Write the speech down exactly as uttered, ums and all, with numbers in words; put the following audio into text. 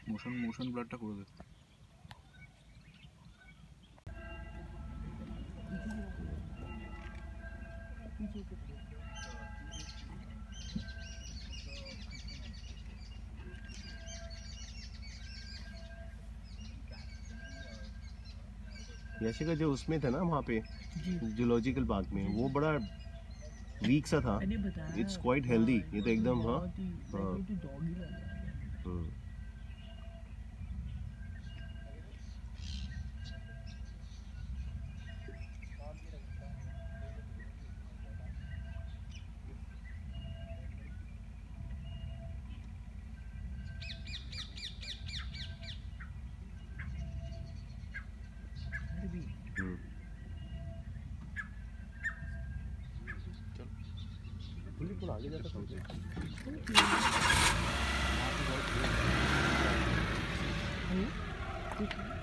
Motion motion ব্লাডটা করে দে। जैसे का जो उसमें था ना वहाँ पे जूलॉजिकल पार्क में, वो बड़ा वीक सा था। It's quite healthy. ये तो एकदम हाँ हाँ बिल्कुल आगे जाता है।